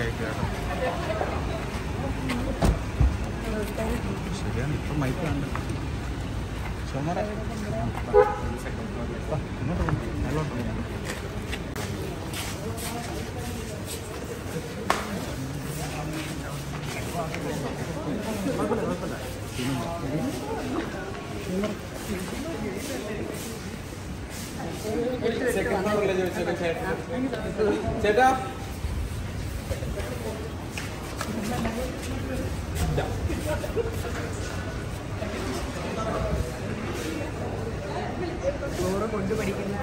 ശരിയാണ് ഇപ്പം മൈക്ക് വേണ്ട ചോമറ ഇങ്ങോട്ട് മേലോട്ട് ചേട്ടാ കൊണ്ടുപിടിക്കുന്ന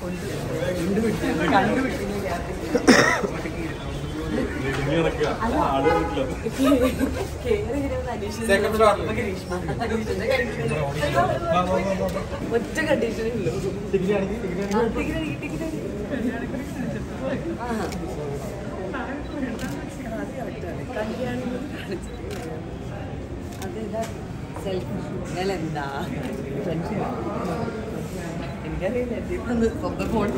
ഒറ്റ കണ്ടീഷനില്ലോ അതെന്താ സെൽഫ് എന്താ എനിക്കറിയില്ല സ്വന്തം ഫോൺ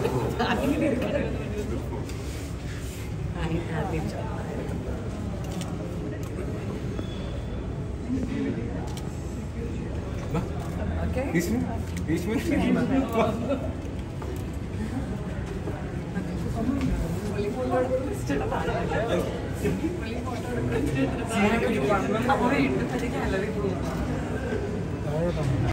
ഓക്കെ